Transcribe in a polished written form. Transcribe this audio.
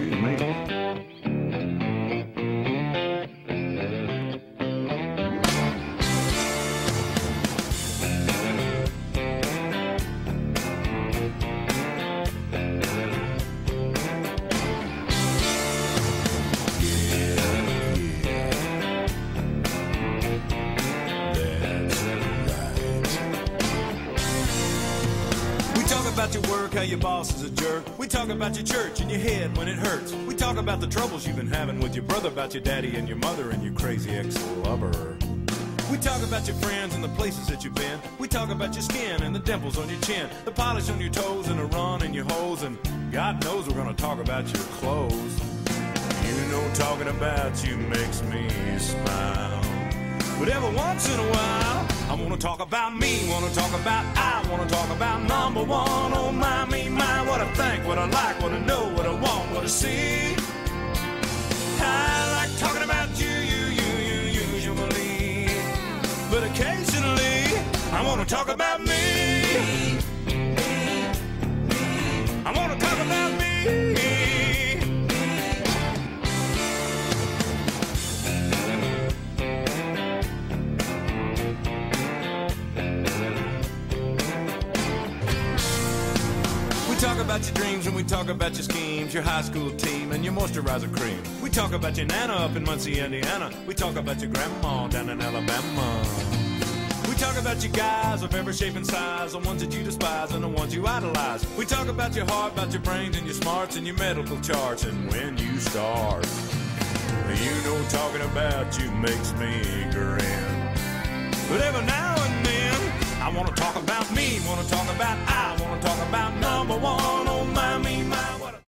be amazing. About your work, how your boss is a jerk. We talk about your church and your head when it hurts. We talk about the troubles you've been having with your brother, about your daddy and your mother and your crazy ex-lover. We talk about your friends and the places that you've been. We talk about your skin and the dimples on your chin, the polish on your toes and the run in your hose. And God knows we're gonna talk about your clothes. You know talking about you makes me smile. But every once in a while, I wanna talk about me, wanna talk about I, wanna talk about number one. Oh my, me, my, what I think, what I like, what I know, what I want, what I see. I like talking about you usually, but occasionally, I wanna talk about me. I wanna talk about me. We talk about your dreams and we talk about your schemes, your high school team and your moisturizer cream. We talk about your nana up in Muncie, Indiana. We talk about your grandma down in Alabama. We talk about your guys of every shape and size, the ones that you despise and the ones you idolize. We talk about your heart, about your brains and your smarts and your medical charts and when you start. You know talking about you makes me grin. But every now and then I wanna talk about me, wanna talk about I, wanna talk about number one. Oh my, me,